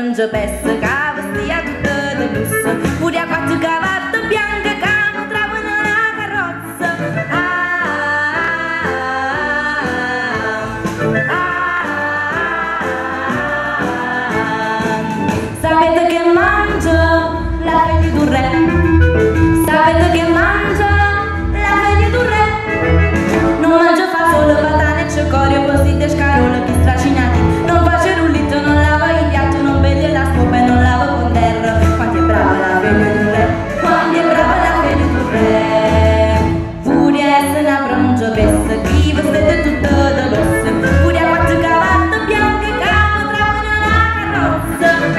pranzo pezzo che vestia tutta di lusso, pure a quattro cavalli bianchi che mi trovano la carrozza. Sapete che mangio la figlia d'un re? Sapete che mangio la figlia d'un re? Non mangio fa solo patane, cicorio, postite, scarole, pistracinati. Non faccio il rullito, non lavo il piatto, non vedo la scopa e non lavo con terra. Quanto è brava la figlia d'un re? Quanto è brava la figlia d'un re? Pure essere una bronzo pezza, chi vestite tutto da rosso, pure a quattro cavalli bianchi che mi trovano la carrozza.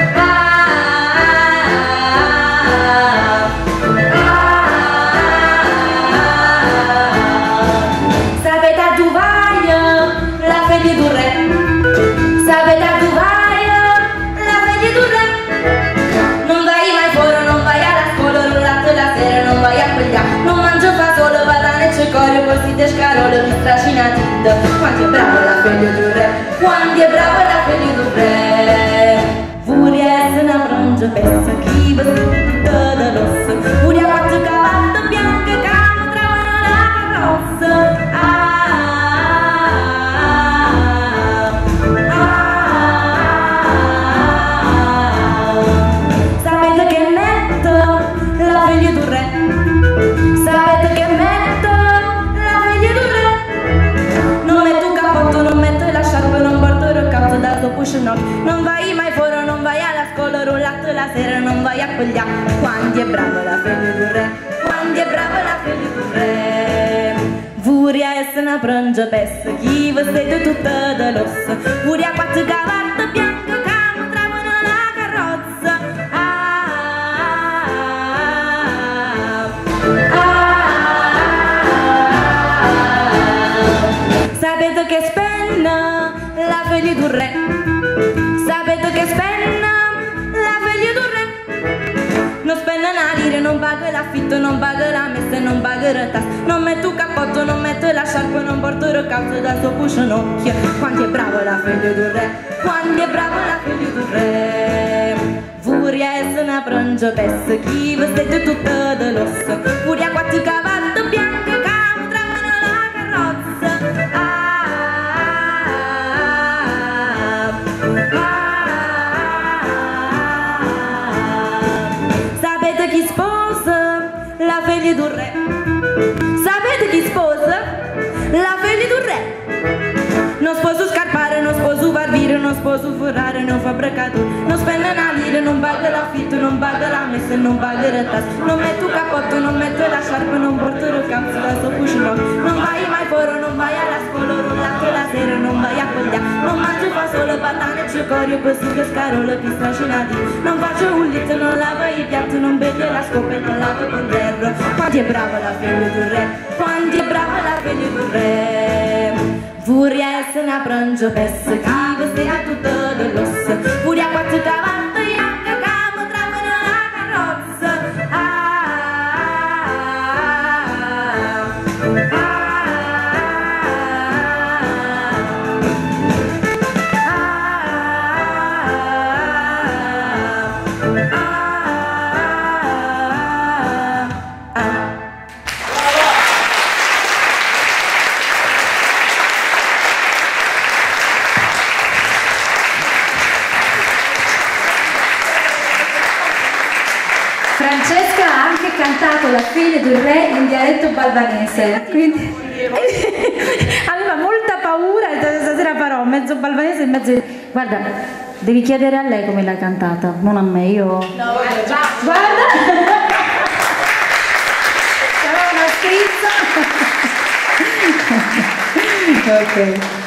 Sapete a Duvaio la figlia d'un re? Sapete a Duvaio la figlia d'un re? Non vai mai fuori, non vai alla scuola, rullato la sera, non vai a queglia. Non mangio fa solo patane, cicorio, postite, scarole, pistracinati. Quanto è brava la figlia d'un re? Quanto è brava la figlia d'un re? Pure essere una bronzo pezza, chi vestite tutto da rosso, pure a quattro cavalli bianchi che mi trovano la carrozza. Sapete che metto la figlia d'un re? Sapete che metto la figlia d'un re? Non metto un cappotto, non metto la sciarpa, non porto il cazzo dal tuo cuscino. Non vai mai fuori, non vai alla scuola, rullato la sera, non vai a queglia. Quanto è brava la figlia d'un re? Quanto è brava la figlia d'un re? Pure a essere una bronzo pezza, chi vestite tutta da rosso, pure a quattro cavalli bianchi che mi trovano la carrozza. Sapete che spenna la figlia d'un re? Sapete che spenna la figlia d'un re? Non spende una lira, non paga l'affitto, non paga la messa, non paga il tasso. Non metto un cappotto, non metto la sciarpa, non porto il cazzo dal suo cuscinocchio. Quanto è brava la figlia d'un re? Quanto è brava la figlia d'un re? Pure a essere una bronzo pezza, chi vestite tutto da rosso, pure a quattro cavalli bianchi che mi trovano la carrozza. Sapete chi sposa la figlia d'un re? Sapete chi sposa la figlia d'un re? Non sposo scarpare, non sposo barbire, non sposo forrare, non fabbricato. Non spende una lira, non paga l'affitto, non paga la messa, non paga il tasso. Non metto un cappotto, non metto la sciarpa, non porto il cazzo dal suo cuscino. Non vai mai fuori, non vai alla scuola, rullato la sera, non vai a queglia. Non mangio fa solo patane, cicorio, postite, scarole, pistracinati. Non faccio un litto, non lavo il piatto, non bevo la scopa e non lavo con terra. Quanto è brava la figlia d'un re? Quanto è brava la figlia d'un re? Pure a essere una bronzo pezza, chi vestita tutto da rosso, pure a quattro cavalli bianchi che mi trovano la carrozza. Francesca ha anche cantato La figlia del re in dialetto balvanese, quindi Aveva molta paura e stasera farò mezzo balvanese e mezzo... Guarda, devi chiedere a lei come l'ha cantata, non a me, io... no, guarda sarà una strizza. Ok.